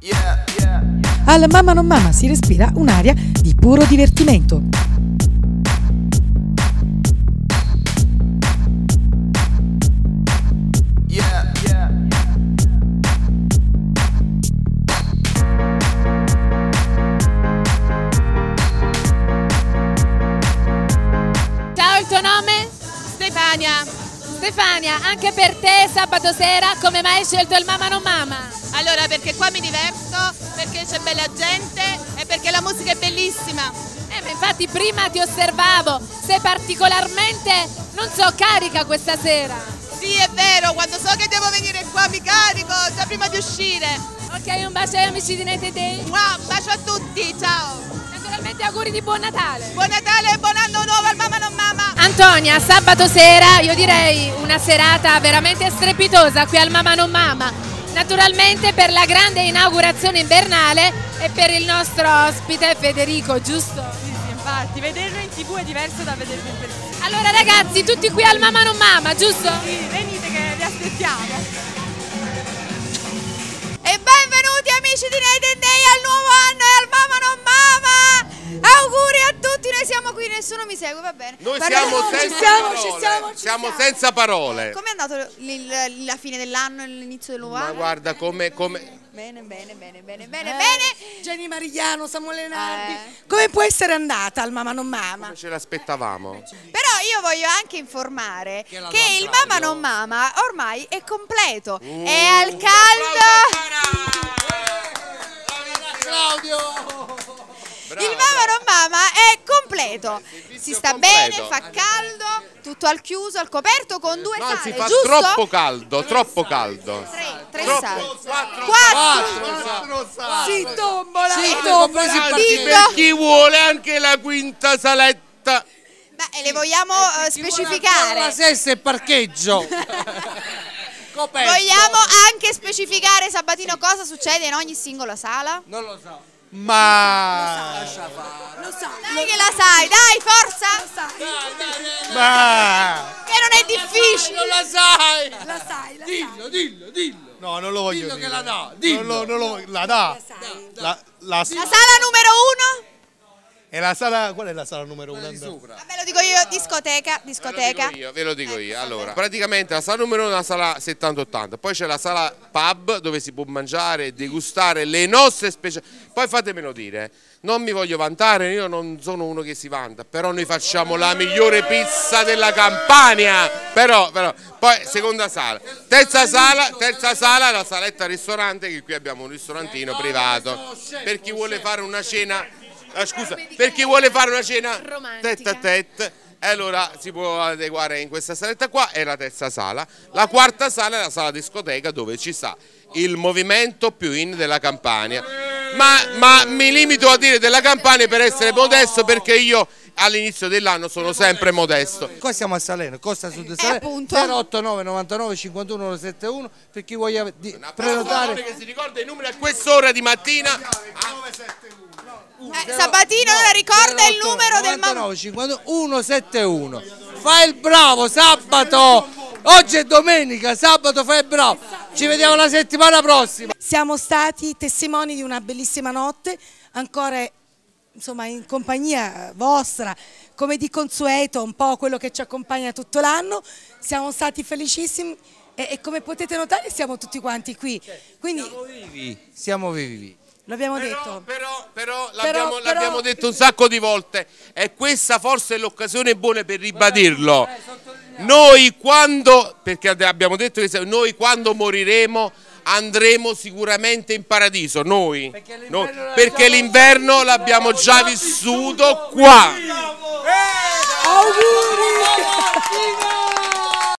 Al Mamma non Mamma si respira un'aria di puro divertimento. Ciao, il tuo nome? Stefania. Stefania, anche per te sabato sera come mai hai scelto il Mamma non Mamma? Allora, perché qua mi diverto, perché c'è bella gente e perché la musica è bellissima. Ma infatti prima ti osservavo, sei particolarmente, non so, carica questa sera. Sì, è vero, quando so che devo venire qua mi carico già prima di uscire. Ok, un bacio agli amici di United Day. Wow, un bacio a tutti, ciao. Naturalmente auguri di buon Natale. Buon Natale e buon anno nuovo al Mamma non Mamma. Antonia, sabato sera io direi una serata veramente strepitosa qui al Mamma non Mamma. Naturalmente per la grande inaugurazione invernale e per il nostro ospite Federico, giusto? Sì, infatti, vederlo in TV è diverso da vederlo in persona. Allora ragazzi, tutti qui al Mamma non Mamma, giusto? Sì, venite che vi aspettiamo. E benvenuti amici di United Day al nuovo anno e al Mamma non Mamma. Auguri a tutti, noi siamo qui, nessuno mi segue, va bene. Noi Parliamo- siamo senza parole. Com'è andato la fine dell'anno e l'inizio del nuovo Ma anno? guarda come Bene. Jenny Marigliano, Samuele Nardi. Come può essere andata al Mamma non Mamma? ce l'aspettavamo. Però io voglio anche informare che il Mamma non Mamma ormai è completo, è al caldo. Il Mamma non Mamma è completo, si sta bene, fa caldo, tutto al chiuso, al coperto con due No, sale, si fa giusto? troppo caldo, troppo caldo. Tre sale. Quattro. Si tombola, Per chi vuole anche la quinta saletta. Beh, le vogliamo specificare? La sesta è parcheggio. Vogliamo anche specificare, Sabatino, cosa succede in ogni singola sala? Non lo so. Ma Dai che la sai, dai, forza! Ma Che non è difficile! Non la sai. La sai. Dillo. no, non lo voglio Dillo dire. che la dà. Dillo. Non lo la dà. La La sala numero 1? è la sala, qual è la sala numero 1? Vabbè, lo dico io, discoteca. Ve lo dico io. Allora, praticamente la sala numero 1 è la sala 70-80, poi c'è la sala pub dove si può mangiare e degustare le nostre speciali. Poi fatemelo dire, non mi voglio vantare, io non sono uno che si vanta, però noi facciamo la migliore pizza della Campania. Però, poi seconda sala. Terza sala, la saletta ristorante, che qui abbiamo un ristorantino privato per chi vuole fare una cena. Per chi vuole fare una cena tête a tête, allora si può adeguare in questa saletta qua. È la terza sala. La quarta sala è la sala discoteca dove ci sta il movimento più in della Campania. Ma mi limito a dire della Campania per essere modesto, perché io all'inizio dell'anno sono sempre modesto. Qua siamo a Salerno, Costa Sud Salerno, appunto. 089 99 51 171 per chi voglia prenotare. Che si ricorda i numeri a quest'ora di mattina. Sabatino ora ricorda il numero del Mamma. 99 51 171. Fai il bravo sabato. Oggi è domenica, sabato fai il bravo. Ci vediamo la settimana prossima. Siamo stati testimoni di una bellissima notte, ancora insomma in compagnia vostra, come di consueto, un po' quello che ci accompagna tutto l'anno. Siamo stati felicissimi e come potete notare siamo tutti quanti qui. Quindi Siamo vivi. l'abbiamo detto. Però l'abbiamo detto un sacco di volte, e questa forse è l'occasione buona per ribadirlo. Noi quando, perché abbiamo detto che noi quando moriremo andremo sicuramente in paradiso, perché l'inverno l'abbiamo già vissuto qua. Auguri!